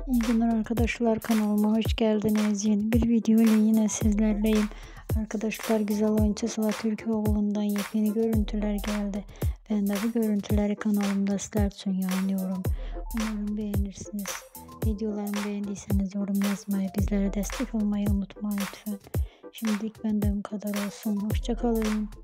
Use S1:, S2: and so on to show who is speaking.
S1: İyi günler arkadaşlar, kanalıma hoş geldiniz. Yeni bir video ile yine sizlerleyim. Arkadaşlar, güzel oyuncu Sıla Türkoglu'ndan yepyeni görüntüler geldi. Ben de bu görüntüleri kanalımda sizler için yayınlıyorum. Umarım beğenirsiniz. Videolarımı beğendiyseniz yorum yazmayı, bizlere destek olmayı unutmayın lütfen. Şimdilik benden bu kadar olsun. Hoşça kalın.